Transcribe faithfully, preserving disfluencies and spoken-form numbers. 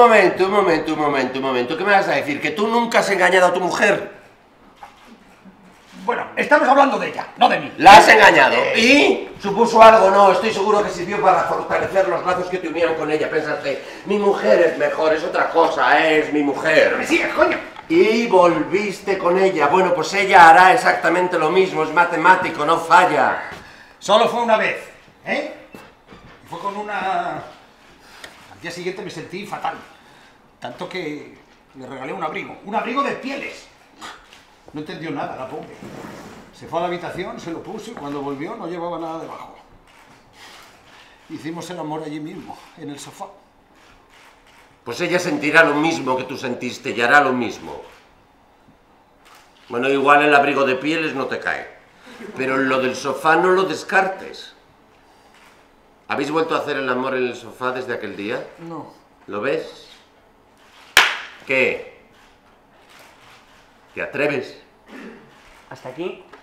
Un momento, un momento, un momento, un momento. ¿Qué me vas a decir? ¿Que tú nunca has engañado a tu mujer? Bueno, estamos hablando de ella, no de mí. ¿La has engañado? ¿Y? ¿Supuso algo? No, estoy seguro que sirvió para fortalecer los lazos que te unían con ella. Pensaste, mi mujer es mejor, es otra cosa, es mi mujer. ¡Me sigues, coño! Y volviste con ella. Bueno, pues ella hará exactamente lo mismo, es matemático, no falla. Solo fue una vez, ¿eh? Y fue con una... Al día siguiente me sentí fatal. Tanto que le regalé un abrigo, un abrigo de pieles. No entendió nada, la pobre. Se fue a la habitación, se lo puso y cuando volvió no llevaba nada debajo. Hicimos el amor allí mismo, en el sofá. Pues ella sentirá lo mismo que tú sentiste y hará lo mismo. Bueno, igual el abrigo de pieles no te cae, pero lo del sofá no lo descartes. ¿Habéis vuelto a hacer el amor en el sofá desde aquel día? No. ¿Lo ves? ¿Qué? ¿Te atreves? Hasta aquí.